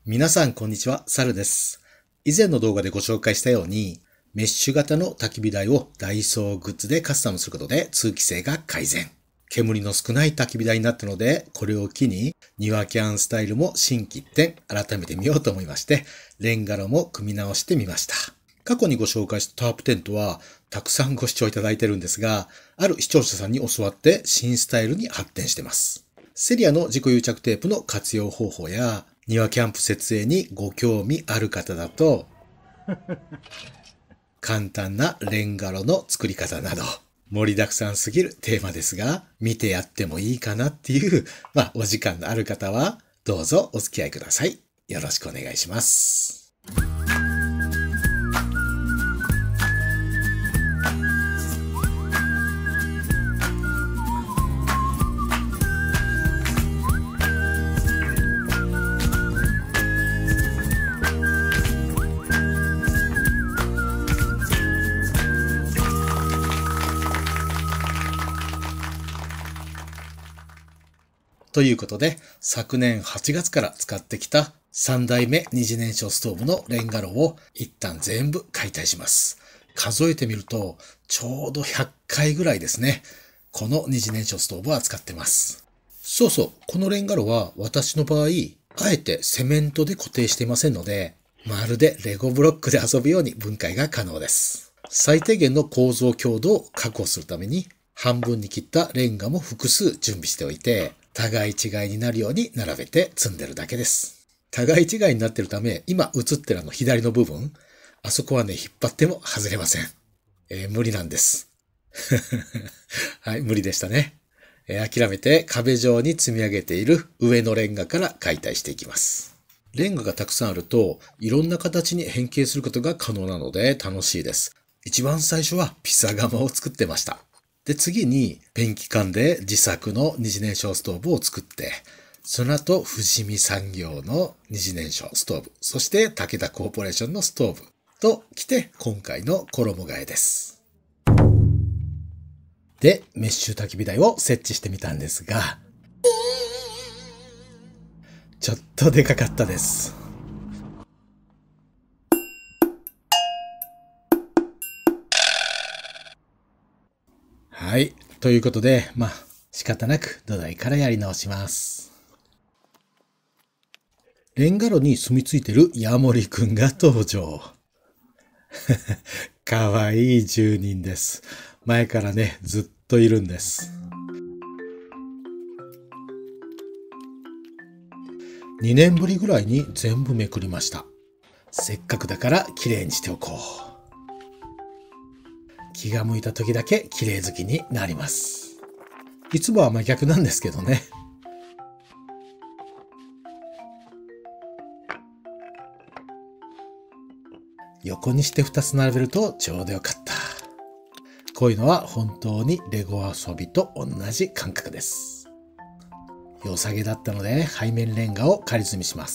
皆さんこんにちは、サルです。以前の動画でご紹介したように、メッシュ型の焚き火台をダイソーグッズでカスタムすることで通気性が改善。煙の少ない焚き火台になったので、これを機に庭キャンスタイルも心機一転改めてみようと思いまして、レンガ炉も組み直してみました。過去にご紹介したタープテントはたくさんご視聴いただいてるんですが、ある視聴者さんに教わって新スタイルに発展してます。セリアの自己癒着テープの活用方法や庭キャンプ設営にご興味ある方だと、簡単なレンガ炉の作り方など、盛りだくさんすぎるテーマですが、見てやってもいいかなっていう、お時間のある方は、どうぞお付き合いください。よろしくお願いします。ということで、昨年8月から使ってきた3代目二次燃焼ストーブのレンガ炉を一旦全部解体します。数えてみると、ちょうど100回ぐらいですね。この二次燃焼ストーブは使ってます。そうそう、このレンガ炉は私の場合、あえてセメントで固定していませんので、まるでレゴブロックで遊ぶように分解が可能です。最低限の構造強度を確保するために、半分に切ったレンガも複数準備しておいて、互い違いになるように並べて積んでるだけです。互い違いになってるため、今映ってる左の部分、あそこはね、引っ張っても外れません。無理なんです。はい、無理でしたね。諦めて壁上に積み上げている上のレンガから解体していきます。レンガがたくさんあると、いろんな形に変形することが可能なので楽しいです。一番最初はピザ窯を作ってました。で、次にペンキ缶で自作の二次燃焼ストーブを作って、その後、富士見産業の二次燃焼ストーブ、そして武田コーポレーションのストーブと来て、今回の衣替えです。で、メッシュ焚き火台を設置してみたんですが、ちょっとでかかったです。はい。ということで、仕方なく土台からやり直します。レンガ炉に住み着いてるヤモリくんが登場。かわいい住人です。前からね、ずっといるんです。2年ぶりぐらいに全部めくりました。せっかくだから綺麗にしておこう。気が向いた時だけ綺麗好きになります。いつもは真逆なんですけどね。横にして2つ並べるとちょうどよかった。こういうのは本当にレゴ遊びと同じ感覚です。良さげだったので背面レンガを仮積みします。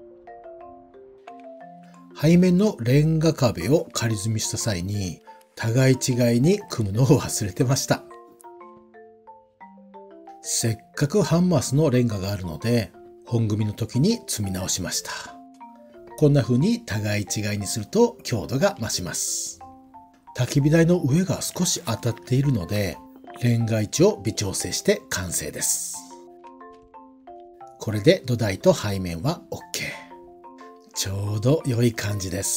背面のレンガ壁を仮積みした際に互い違いに組むのを忘れてました。せっかくハンマースのレンガがあるので本組みの時に積み直しました。こんな風に互い違いにすると強度が増します。焚き火台の上が少し当たっているのでレンガ位置を微調整して完成です。これで土台と背面は OK。ちょうど良い感じです。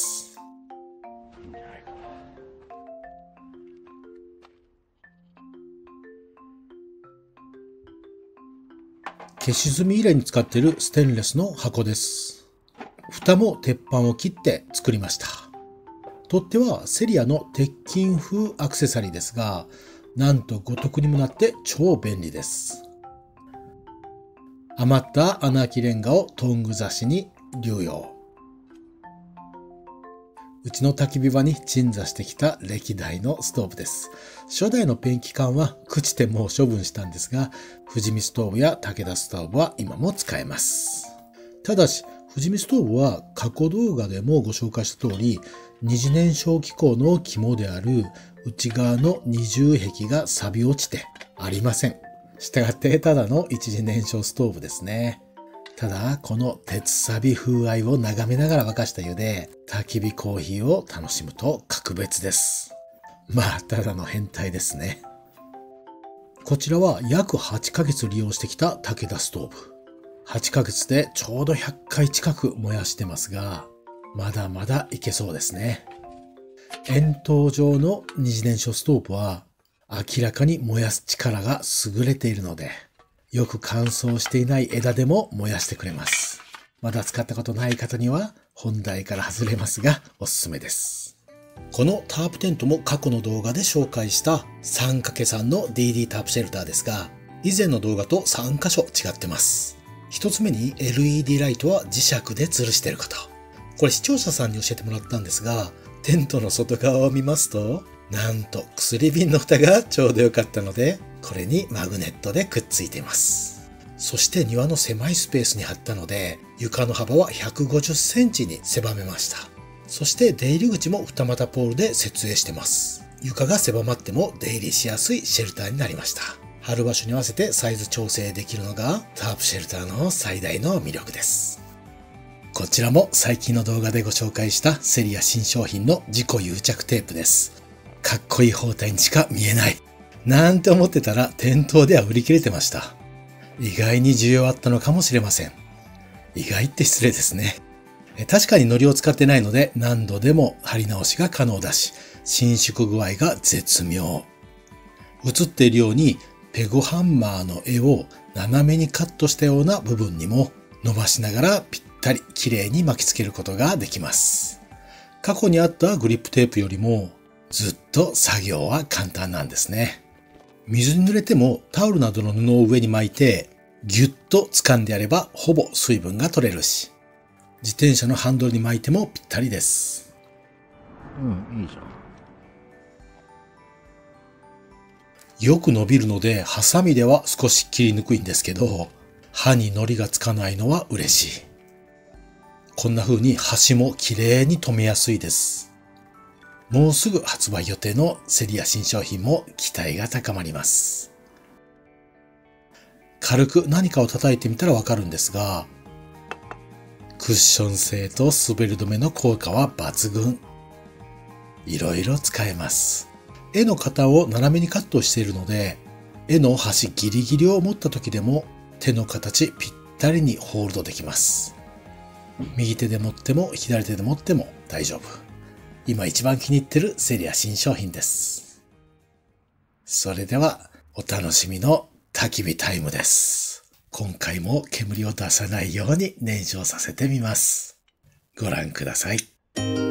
消し炭入れに使っているステンレスの箱です。蓋も鉄板を切って作りました。取っ手はセリアの鉄筋風アクセサリーですが、なんと五徳にもなって超便利です。余った穴開きレンガをトング刺しに流用。うちの焚き火場に鎮座してきた歴代のストーブです。初代のペンキ缶は朽ちてもう処分したんですが、富士見ストーブや武田ストーブは今も使えます。ただし、富士見ストーブは過去動画でもご紹介した通り、二次燃焼機構の肝である内側の二重壁が錆び落ちてありません。したがってただの一次燃焼ストーブですね。 ただ、この鉄サビ風合いを眺めながら沸かした湯で、焚き火コーヒーを楽しむと格別です。まあ、ただの変態ですね。こちらは約8ヶ月利用してきた武田ストーブ。8ヶ月でちょうど100回近く燃やしてますが、まだまだいけそうですね。円筒状の二次燃焼ストーブは明らかに燃やす力が優れているので、よく乾燥していない枝でも燃やしてくれます。まだ使ったことない方には本題から外れますがおすすめです。このタープテントも過去の動画で紹介した 3×3 の DD タープシェルターですが、以前の動画と3箇所違ってます。一つ目に LED ライトは磁石で吊るしていること。これ視聴者さんに教えてもらったんですが、テントの外側を見ますと、なんと薬瓶の蓋がちょうど良かったので、これにマグネットでくっついています。そして庭の狭いスペースに貼ったので、床の幅は150センチに狭めました。そして出入り口も二股ポールで設営してます。床が狭まっても出入りしやすいシェルターになりました。貼る場所に合わせてサイズ調整できるのがタープシェルターの最大の魅力です。こちらも最近の動画でご紹介したセリア新商品の自己癒着テープです。かっこいい包帯にしか見えない。なんて思ってたら店頭では売り切れてました。意外に需要あったのかもしれません。意外って失礼ですね。確かに糊を使ってないので何度でも貼り直しが可能だし、伸縮具合が絶妙。映っているようにペグハンマーの柄を斜めにカットしたような部分にも伸ばしながらぴったり綺麗に巻きつけることができます。過去にあったグリップテープよりもずっと作業は簡単なんですね。水に濡れてもタオルなどの布を上に巻いてギュッと掴んでやればほぼ水分が取れるし、自転車のハンドルに巻いてもぴったりです。 いいじゃん。 よく伸びるのでハサミでは少し切りにくいんですけど、刃に糊がつかないのは嬉しい。こんな風に端も綺麗に留めやすいです。もうすぐ発売予定のセリア新商品も期待が高まります。軽く何かを叩いてみたらわかるんですが、クッション性と滑り止めの効果は抜群。いろいろ使えます。柄の型を斜めにカットしているので、柄の端ギリギリを持った時でも手の形ぴったりにホールドできます。右手で持っても左手で持っても大丈夫。今一番気に入ってるセリア新商品です。それではお楽しみの焚き火タイムです。今回も煙を出さないように燃焼させてみます。ご覧ください。